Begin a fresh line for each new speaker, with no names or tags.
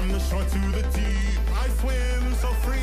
from the shore to the deep. I swim so free.